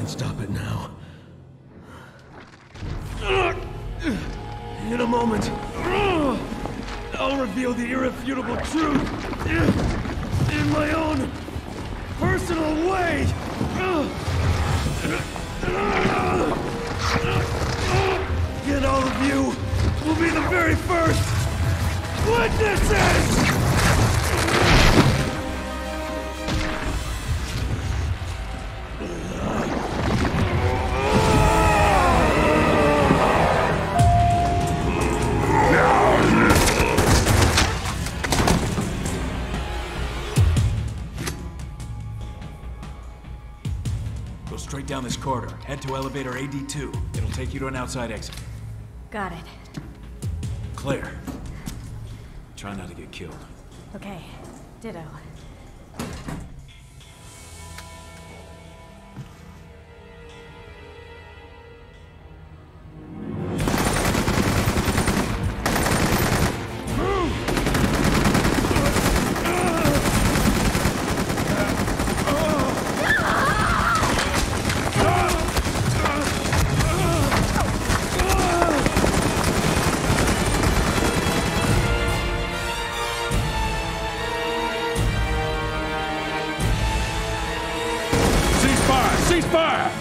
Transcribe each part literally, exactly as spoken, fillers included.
can stop it now. In a moment, I'll reveal the irrefutable truth in my own personal way. And all of you will be the very first witnesses! Go straight down this corridor. Head to elevator A D two. It'll take you to an outside exit. Got it. Claire. Try not to get killed. Okay. Ditto. Ceasefire!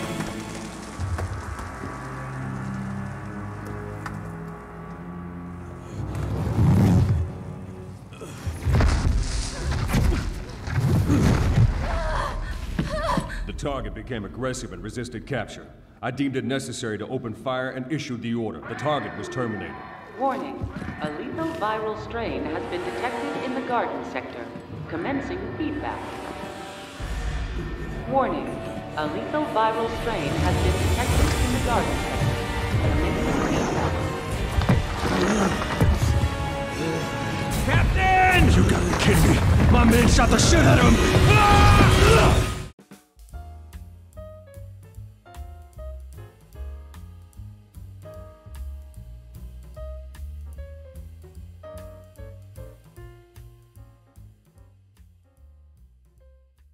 The target became aggressive and resisted capture. I deemed it necessary to open fire and issued the order. The target was terminated. Warning. A lethal viral strain has been detected in the garden sector. Commencing feedback. Warning. A lethal viral strain has been detected in the garden sector. Captain! You gotta be kidding me! My men shot the shit out of him! Ah!